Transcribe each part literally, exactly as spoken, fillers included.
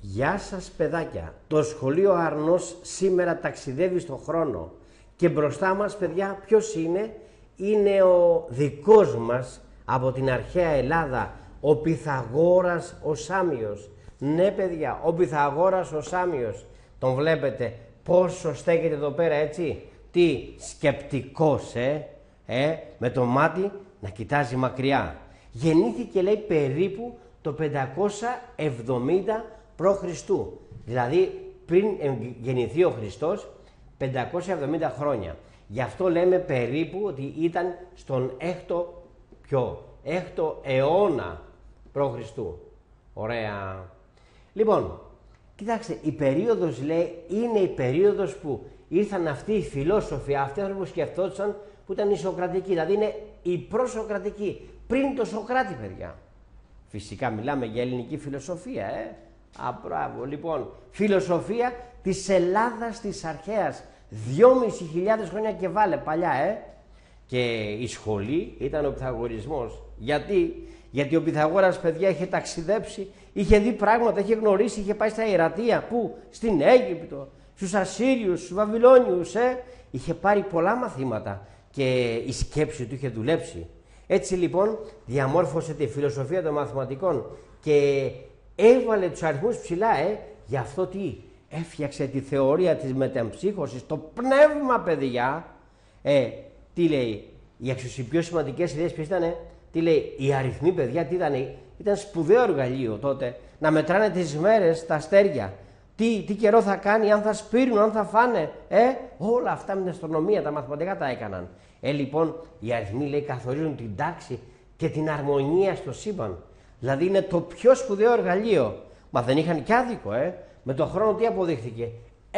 Γεια σας παιδάκια, το σχολείο Αρνός σήμερα ταξιδεύει στον χρόνο και μπροστά μας παιδιά ποιος είναι? Είναι ο δικός μας από την αρχαία Ελλάδα, ο Πυθαγόρας ο Σάμιος. Ναι παιδιά, ο Πυθαγόρας ο Σάμιος, τον βλέπετε πόσο στέκεται εδώ πέρα έτσι, τι σκεπτικός ε, ε, με το μάτι να κοιτάζει μακριά. Γεννήθηκε λέει περίπου το πεντακόσια εβδομήντα προ Χριστού, δηλαδή πριν γεννηθεί ο Χριστός πεντακόσια εβδομήντα χρόνια. Γι' αυτό λέμε περίπου ότι ήταν στον έκτο, ποιο, έκτο αιώνα προ Χριστού. Ωραία. Λοιπόν, κοιτάξτε, η περίοδος λέει είναι η περίοδος που ήρθαν αυτοί οι φιλόσοφοι, αυτοί που σκεφτόντουσαν, που ήταν οι Σοκρατικοί, δηλαδή είναι η προσοκρατική, πριν το Σοκράτη παιδιά. Φυσικά μιλάμε για ελληνική φιλοσοφία, ε. Α, μπράβο. Λοιπόν, φιλοσοφία της Ελλάδας της αρχαίας, δυόμισι χιλιάδες χρόνια και βάλε παλιά, ε. Και η σχολή ήταν ο Πυθαγορισμός. Γιατί? Γιατί ο Πυθαγόρας, παιδιά, είχε ταξιδέψει, είχε δει πράγματα, είχε γνωρίσει, είχε πάει στα Ιερατεία, πού? Στην Αίγυπτο, στους Ασσύριους, στους Βαβυλώνιους, ε. Είχε πάρει πολλά μαθήματα και η σκέψη του είχε δουλέψει. Έτσι λοιπόν διαμόρφωσε τη φιλοσοφία των μαθηματικών και έβαλε τους αριθμούς ψηλά, ε. Γι' αυτό τι? Έφτιαξε τη θεωρία της μετεμψύχωσης, το πνεύμα παιδιά. Ε, τι λέει, οι πιο σημαντικές ιδέες ποιες ήτανε? Τι λέει, οι αριθμοί παιδιά τι ήτανε? Ήταν σπουδαίο εργαλείο τότε, να μετράνε τις μέρες, τα αστέρια. Τι, τι καιρό θα κάνει, αν θα σπείρουν, αν θα φάνε, ε, όλα αυτά με την αστρονομία, τα μαθηματικά τα έκαναν. Ε, λοιπόν, οι αριθμοί λέει καθορίζουν την τάξη και την αρμονία στο σύμπαν. Δηλαδή είναι το πιο σπουδαίο εργαλείο. Μα δεν είχαν κι άδικο, ε. Με τον χρόνο τι αποδείχθηκε?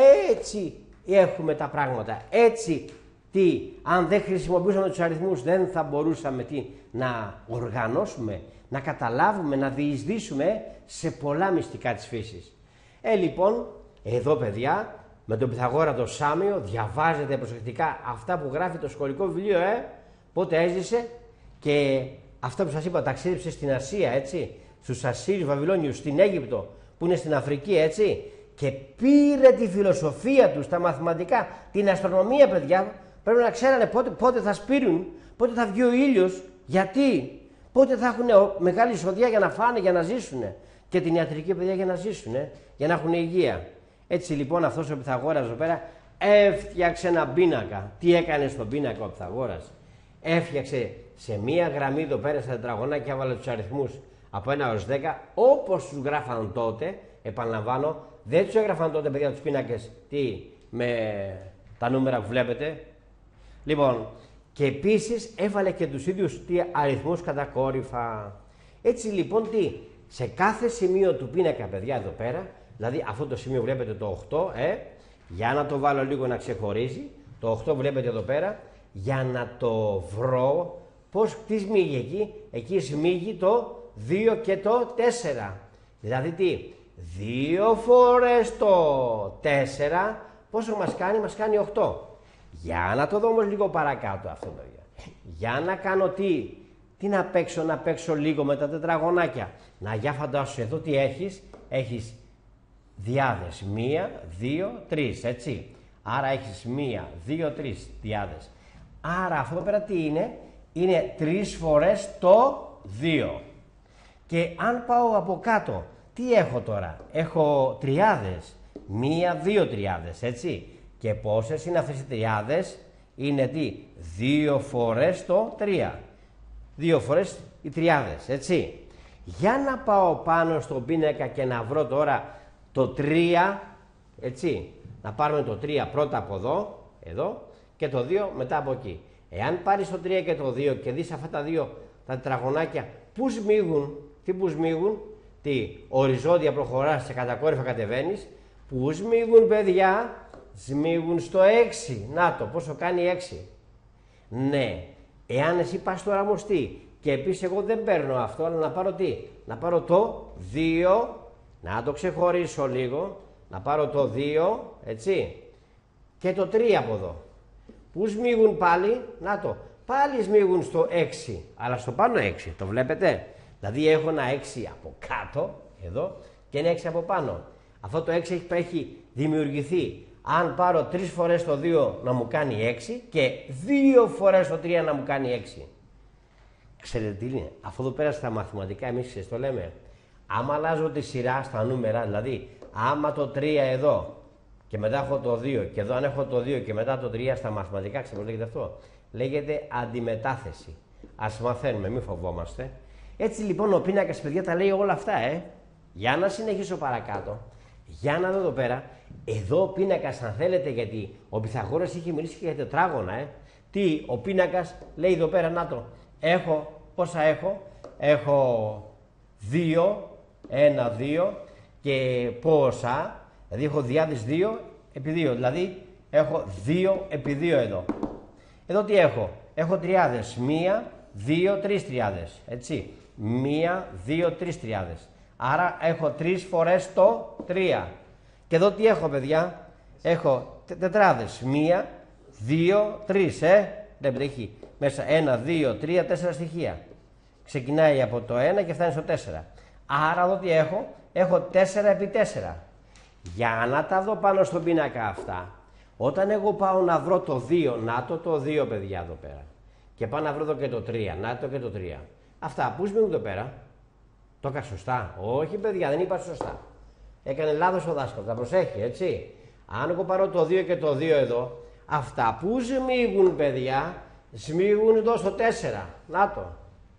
Έτσι έχουμε τα πράγματα. Έτσι, τι, αν δεν χρησιμοποιούσαμε τους αριθμούς, δεν θα μπορούσαμε τι, να οργανώσουμε, να καταλάβουμε, να διεισδύσουμε σε πολλά μυστικά της φύσης. Ε, λοιπόν, εδώ παιδιά, με τον Πυθαγόρα το Σάμιο, διαβάζετε προσεκτικά αυτά που γράφει το σχολικό βιβλίο, ε, πότε έζησε και αυτό που σας είπα, ταξίδεψε στην Ασία, έτσι, στους Ασσύριους, Βαβυλώνιους, στην Αίγυπτο, που είναι στην Αφρική, έτσι, και πήρε τη φιλοσοφία τους, τα μαθηματικά, την αστρονομία, παιδιά, πρέπει να ξέρανε πότε, πότε θα σπείρουν, πότε θα βγει ο ήλιος, γιατί, πότε θα έχουν μεγάλη εισοδεία για να φάνε, για να ζήσουν, και την ιατρική, παιδιά, για να ζήσουν, για να έχουν υγεία. Έτσι λοιπόν αυτός ο Πυθαγόρας εδώ πέρα έφτιαξε ένα πίνακα. Τι έκανε στον πίνακα ο Πυθαγόρας? Έφτιαξε σε μία γραμμή εδώ πέρα στα τετραγωνάκια, έβαλε τους αριθμούς από ένα έως δέκα, όπως τους γράφαν τότε. Επαναλαμβάνω, δεν τους έγραφαν τότε παιδιά τους πίνακες τι, με τα νούμερα που βλέπετε. Λοιπόν, και επίσης έβαλε και τους ίδιους τι, αριθμούς κατακόρυφα. Έτσι λοιπόν τι, σε κάθε σημείο του πίνακα παιδιά εδώ πέρα, δηλαδή αυτό το σημείο βλέπετε το οκτώ, ε, για να το βάλω λίγο να ξεχωρίζει, το οκτώ βλέπετε εδώ πέρα, για να το βρω, πώς, τι σμίγει εκεί, εκεί σμίγει το δύο και το τέσσερα. Δηλαδή τι, δύο φορές το τέσσερα, πόσο μας κάνει? Μας κάνει οκτώ. Για να το δω όμως λίγο παρακάτω αυτό, παιδιά. Για να κάνω τι, τι να παίξω, να παίξω λίγο με τα τετραγωνάκια. Να, για φαντάσου εδώ τι έχεις, έχεις διάδες, μία, δύο, τρεις, έτσι. Άρα έχεις μία, δύο, τρεις διάδες. Άρα αυτό εδώ πέρα τι είναι? Είναι τρεις φορές το δύο. Και αν πάω από κάτω, τι έχω τώρα? Έχω τριάδες, μία, δύο τριάδες, έτσι. Και πόσες είναι αυτές οι τριάδες? Είναι τι? Δύο φορές το τρία. Δύο φορές οι τριάδες, έτσι. Για να πάω πάνω στον πίνακα και να βρω τώρα το τρία, έτσι. Να πάρουμε το τρία πρώτα από εδώ, εδώ, και το δύο μετά από εκεί. Εάν πάρεις το τρία και το δύο και δεις αυτά τα δύο, τα τετραγωνάκια, πού σμίγουν, τι που σμίγουν, τι, οριζόντια προχωράς και κατακόρυφα κατεβαίνεις, πού σμίγουν παιδιά? Σμίγουν στο έξι. Να το, πόσο κάνει έξι. Ναι, εάν εσύ πας τώρα όμως τι, και επίσης εγώ δεν παίρνω αυτό, αλλά να πάρω τι, να πάρω το δύο, να το ξεχωρίσω λίγο, να πάρω το δύο, έτσι, και το τρία από εδώ. Πού σμίγουν πάλι? Να το, πάλι σμίγουν στο έξι, αλλά στο πάνω έξι, το βλέπετε? Δηλαδή έχω ένα έξι από κάτω, εδώ, και ένα έξι από πάνω. Αυτό το έξι έχει, έχει δημιουργηθεί. Αν πάρω τρεις φορές το δύο να μου κάνει έξι και δύο φορές το τρία να μου κάνει έξι. Ξέρετε τι είναι, αυτό εδώ πέρα στα μαθηματικά εμείς το λέμε. Άμα αλλάζω τη σειρά στα νούμερα, δηλαδή άμα το τρία εδώ και μετά έχω το δύο και εδώ αν έχω το δύο και μετά το τρία στα μαθηματικά, ξέρετε πώς λέγεται αυτό. Λέγεται αντιμετάθεση. Ας μαθαίνουμε, μην φοβόμαστε. Έτσι λοιπόν ο πίνακας, παιδιά, τα λέει όλα αυτά, ε. Για να συνεχίσω παρακάτω. Για να δω εδώ πέρα. Εδώ ο πίνακας, αν θέλετε, γιατί ο Πυθαγόρας είχε μιλήσει και για τετράγωνα, ε. Τι, ο πίνακας λέει εδώ πέρα, να το. Έχω, πόσα έχω. Έχω δύο, ένα, δύο και πόσα. Δηλαδή έχω διάδες δύο επί δύο. Δηλαδή έχω δύο επί δύο εδώ. Εδώ τι έχω. Έχω τριάδες. Μία, δύο, τρεις τριάδες. Έτσι. Μία, δύο, τρεις τριάδες. Άρα έχω τρεις φορές το τρία. Και εδώ τι έχω, παιδιά. Έχω τετράδες. Μία, δύο, τρεις. Ε. Δεν έχει μέσα ένα, δύο, τρία, τέσσερα στοιχεία. Ξεκινάει από το ένα και φτάνει στο τέσσερα. Άρα εδώ τι έχω. Έχω τέσσερα επί τέσσερα. Για να τα δω πάνω στον πίνακα αυτά. Όταν εγώ πάω να βρω το δύο, να το το δύο, παιδιά, εδώ πέρα. Και πάω να βρω εδώ και το τρία, να το και το τρία. Αυτά, πού σμίγουν εδώ πέρα. Το έκανα σωστά. Όχι, παιδιά, δεν είπα σωστά. Έκανε λάθος ο δάσκαλος, θα προσέχει, έτσι. Αν εγώ πάρω το δύο και το δύο εδώ, αυτά που σμίγουν, παιδιά, σμίγουν εδώ στο τέσσερα. Να το.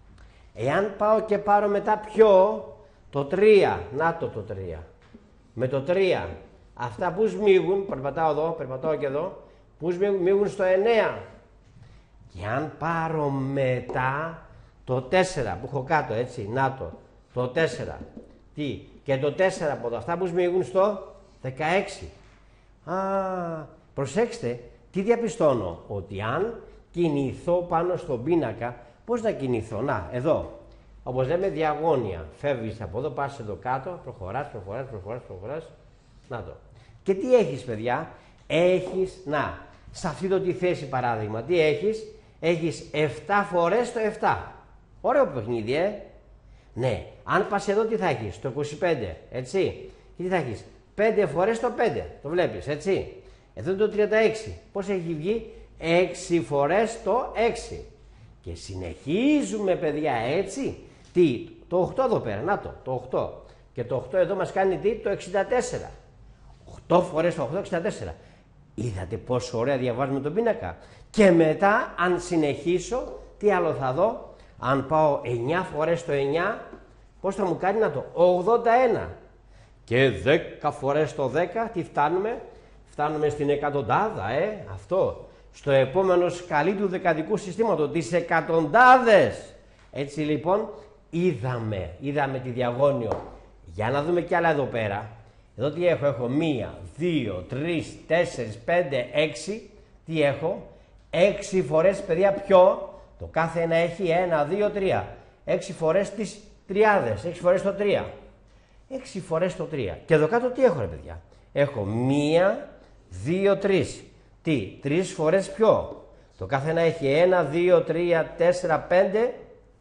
Εάν πάω και πάρω μετά πιο το τρία, να το το τρία. Με το τρία, αυτά που σμίγουν, περπατάω εδώ, περπατάω και εδώ, που σμίγουν στο εννέα. Και αν πάρω μετά το τέσσερα που έχω κάτω, έτσι, να το, το τέσσερα. Τι, και το τέσσερα από εδώ, αυτά που σμίγουν στο δεκαέξι. Α, προσέξτε, τι διαπιστώνω, ότι αν κινηθώ πάνω στον πίνακα, πώς να κινηθώ, να, εδώ. Όπως λέμε διαγώνια. Φεύγεις από εδώ, πας εδώ κάτω, προχωράς, προχωράς, προχωράς, προχωράς. Να το. Και τι έχεις, παιδιά. Έχεις, να, σε αυτή το τη θέση παράδειγμα, τι έχεις. Έχεις επτά φορές το επτά. Ωραίο παιχνίδι, ε. Ναι. Αν πας εδώ τι θα έχεις, το είκοσι πέντε, έτσι. Και τι θα έχεις, πέντε φορές το πέντε. Το βλέπεις, έτσι. Εδώ είναι το τριάντα έξι. Πώς έχει βγει, έξι φορές το έξι. Και συνεχίζουμε, παιδιά, έτσι. Τι, το οκτώ εδώ πέρα, να το, το οκτώ. Και το οκτώ εδώ μας κάνει τι, το εξήντα τέσσερα. οκτώ φορές το οκτώ, εξήντα τέσσερα. Είδατε πόσο ωραία διαβάζουμε τον πίνακα. Και μετά, αν συνεχίσω, τι άλλο θα δω. Αν πάω εννιά φορές το εννιά, πώς θα μου κάνει, να το, ογδόντα ένα. Και δέκα φορές το δέκα, τι φτάνουμε. Φτάνουμε στην εκατοντάδα, ε, αυτό. Στο επόμενο σκαλί του δεκαδικού συστήματος, τις εκατοντάδες. Έτσι λοιπόν, είδαμε, είδαμε τη διαγώνιο. Για να δούμε κι άλλα εδώ πέρα. Εδώ τι έχω, έχω μία, δύο, τρεις, τέσσερις, πέντε, έξι. Τι έχω, έξι φορές, παιδιά, ποιο. Το κάθε ένα έχει ένα, δύο, τρία. Έξι φορές τις τριάδες, έξι φορές το τρία. Έξι φορές το τρία. Και εδώ κάτω τι έχω, ρε παιδιά. Έχω μία, δύο, τρεις. Τι, τρεις φορές ποιο. Το κάθε ένα έχει ένα, δύο, τρία, τέσσερα, πέντε.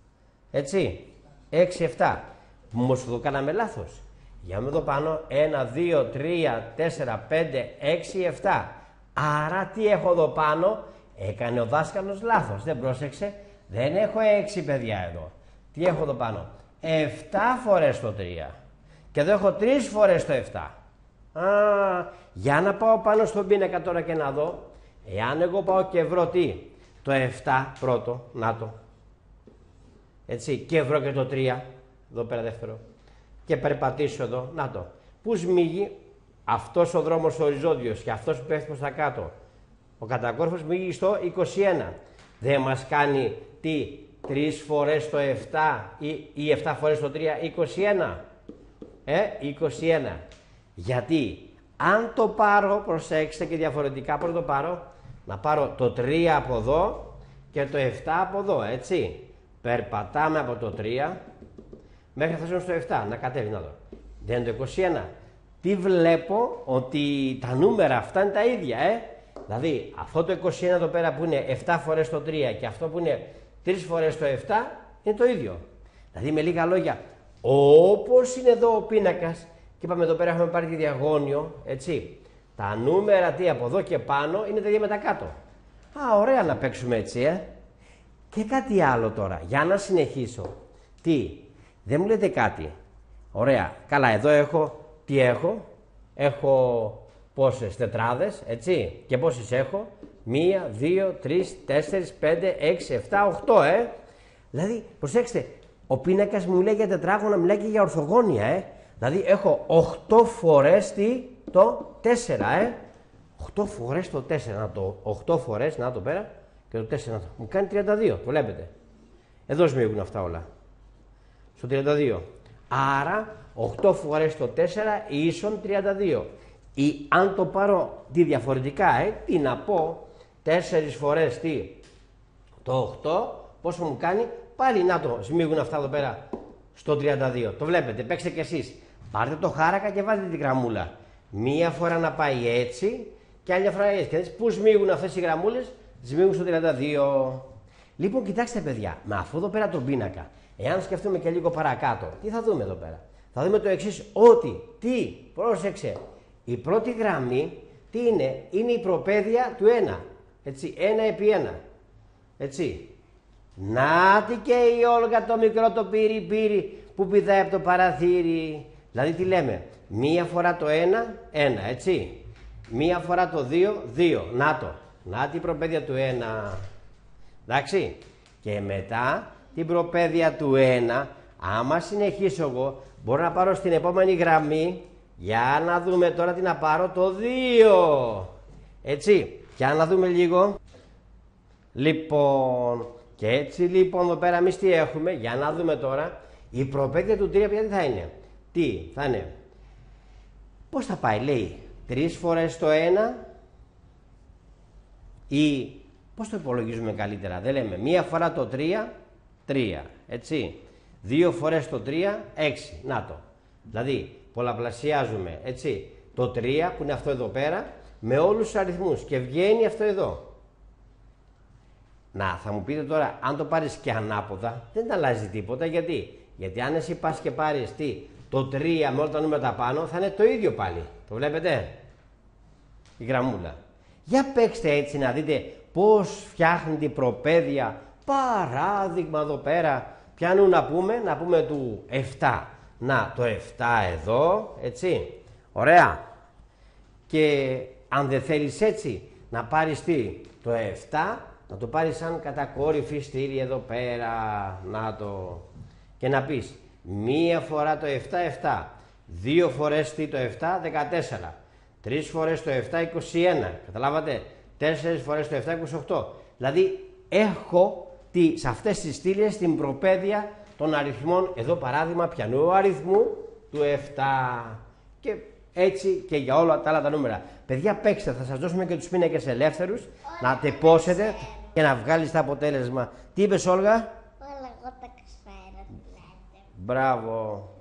Έτσι, έξι, επτά. Όμως εδώ κάναμε λάθος. Για με εδώ πάνω, ένα, δύο, τρία, τέσσερα, πέντε, έξι, επτά. Άρα τι έχω εδώ πάνω, έκανε ο δάσκαλος λάθος, δεν πρόσεξε. Δεν έχω έξι, παιδιά, εδώ. Τι έχω εδώ πάνω, επτά φορές το τρία. Και εδώ έχω τρεις φορές το επτά. Α, για να πάω πάνω στον πίνακα τώρα και να δω. Εάν εγώ πάω και βρω τι, το επτά πρώτο, να το. Έτσι, και βρω και το τρία, εδώ πέρα δεύτερο. Και περπατήσω εδώ, να το. Πού σμίγει αυτός ο δρόμος ο οριζόντιος και αυτός που πέφτει προς τα κάτω. Ο κατακόρυφος σμίγει στο είκοσι ένα. Δεν μας κάνει τι, τρεις φορές το επτά ή, ή επτά φορές το τρία, είκοσι ένα. Ε, είκοσι ένα. Γιατί, αν το πάρω, προσέξτε και διαφορετικά, πώς το πάρω, να πάρω το τρία από εδώ και το επτά από εδώ, έτσι. Περπατάμε από το τρία μέχρι να φτάσουμε στο επτά, να κατέβει, να δω. Δεν είναι το είκοσι ένα. Τι βλέπω, ότι τα νούμερα αυτά είναι τα ίδια, ε. Δηλαδή, αυτό το είκοσι ένα εδώ πέρα που είναι επτά φορές το τρία και αυτό που είναι τρεις φορές το επτά είναι το ίδιο. Δηλαδή, με λίγα λόγια, όπως είναι εδώ ο πίνακας, Και είπαμε εδώ πέρα έχουμε πάρει τη διαγώνιο, έτσι. Τα νούμερα τι από εδώ και πάνω είναι τα ίδια με τα κάτω. Α, ωραία να παίξουμε έτσι, ε. Και κάτι άλλο τώρα, για να συνεχίσω. Τι, δεν μου λέτε κάτι. Ωραία, καλά, εδώ έχω, τι έχω. Έχω πόσες τετράδες, έτσι. Και πόσες έχω. Μία, δύο, τρεις, τέσσερις, πέντε, έξι, εφτά, οχτώ, ε. Δηλαδή, προσέξτε, ο πίνακας μου λέει για τετράγωνα, μιλάει και για ορθογώνια, ε. Δηλαδή, έχω οχτώ φορές τι, το τέσσερα, ε. οχτώ φορές το τέσσερα, να το, οχτώ φορές, να το πέρα, και το τέσσερα, να το, μου κάνει τριάντα δύο, το βλέπετε. Εδώ σμίγουν αυτά όλα. Στο τριάντα δύο. Άρα, οχτώ φορές το τέσσερα ίσον τριάντα δύο. Ή αν το πάρω τι διαφορετικά, ε, τι να πω, τέσσερις φορές τι, το οχτώ, πόσο μου κάνει, πάλι να το σμίγουν αυτά εδώ πέρα στο τριάντα δύο. Το βλέπετε, παίξτε κι εσείς. Πάρτε το χάρακα και βάλτε την γραμμούλα. Μία φορά να πάει έτσι και άλλη φορά έτσι. Και πού σμίγουν αυτές οι γραμμούλες, σμίγουν στο τριάντα δύο. Λοιπόν, κοιτάξτε παιδιά, με αυτό εδώ πέρα τον πίνακα, εάν σκεφτούμε και λίγο παρακάτω, τι θα δούμε εδώ πέρα. Θα δούμε το εξής, ότι, τι, πρόσεξε, η πρώτη γραμμή, τι είναι, είναι η προπαίδεια του ένα. Έτσι, ένα επί ένα. Έτσι. Νάτι και η Όλγα το μικρό το πύρι πύρι που πηδάει από το παραθύρι. Δηλαδή τι λέμε, μία φορά το ένα, ένα, έτσι. Μία φορά το δύο, δύο. Να το. Να την προπαίδεια του ένα. Εντάξει. Και μετά την προπαίδεια του ένα, άμα συνεχίσω εγώ, μπορώ να πάρω στην επόμενη γραμμή, για να δούμε τώρα τι να πάρω, το δύο. Έτσι. Για να δούμε λίγο. Λοιπόν, και έτσι λοιπόν εδώ πέρα εμείς τι έχουμε, για να δούμε τώρα, η προπαίδεια του τρία τι θα είναι. Τι θα είναι, πώς θα πάει, λέει, τρεις φορές το ένα ή πώς το υπολογίζουμε καλύτερα, δεν λέμε, μία φορά το τρία, τρία, έτσι, δύο φορές το τρία, έξι, να το. Δηλαδή, πολλαπλασιάζουμε, έτσι, το τρία που είναι αυτό εδώ πέρα, με όλους τους αριθμούς και βγαίνει αυτό εδώ. Να, θα μου πείτε τώρα, αν το πάρεις και ανάποδα, δεν αλλάζει τίποτα. Γιατί, Γιατί αν εσύ πας και πάρεις τι, το τρία με όλα τα νούμερα πάνω, θα είναι το ίδιο πάλι. Το βλέπετε, η γραμμούλα. Για παίξτε έτσι να δείτε πώς φτιάχνει την προπαίδεια. Παράδειγμα εδώ πέρα, πιάνουν να πούμε, να πούμε του επτά. Να, το επτά εδώ, έτσι, ωραία. Και αν δεν θέλεις έτσι, να πάρεις τι, το επτά, να το πάρεις σαν κατακόρυφη στήλη εδώ πέρα, να το, και να πεις μία φορά το επτά, επτά, δύο φορές τι το επτά, δεκατέσσερα, τρεις φορές το επτά, είκοσι ένα, καταλάβατε, τέσσερις φορές το επτά, είκοσι οκτώ. Δηλαδή έχω τι, σε αυτές τις στήλες την προπαίδεια των αριθμών, εδώ παράδειγμα πιανού αριθμού του επτά και έτσι και για όλα τα άλλα τα νούμερα. Παιδιά, παίξτε, θα σας δώσουμε και τους πίνακες ελεύθερους, όλα να τεπώσετε και να βγάλεις το αποτέλεσμα. Τι είπες, Όλγα? Όλα εγώ τα ξέρω. Μπράβο.